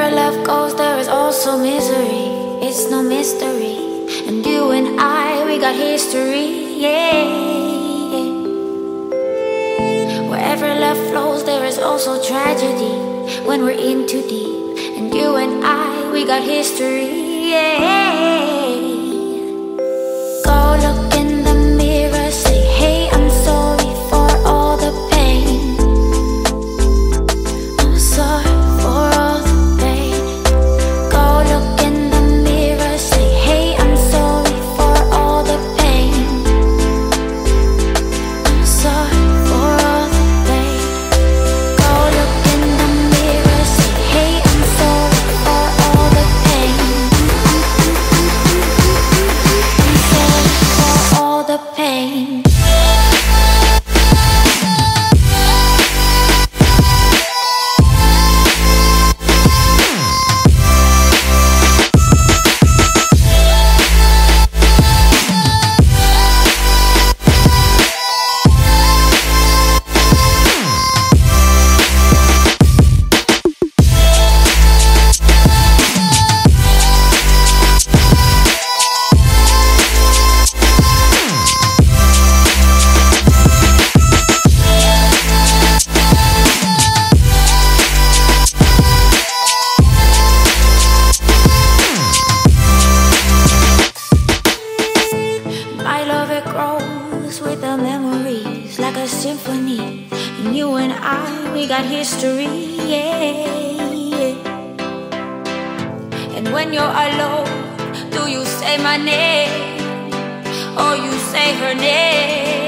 Wherever love goes, there is also misery. It's no mystery. And you and I, we got history, yeah. Wherever love flows, there is also tragedy when we're in too deep. And you and I, we got history, yeah. Go look in the mirror, say, hey, I'm sorry for all the pain. I'm sorry for all the pain. Go look in the mirror, say, hey, I'm sorry for all the pain. I'm sorry for all the pain. Go look in the mirror, say, hey, I'm sorry for all the pain. I'm sorry for all the pain. My love, it grows with the memories like a symphony. And you and I, we got history, yeah. And when you're alone, do you say my name or you say her name?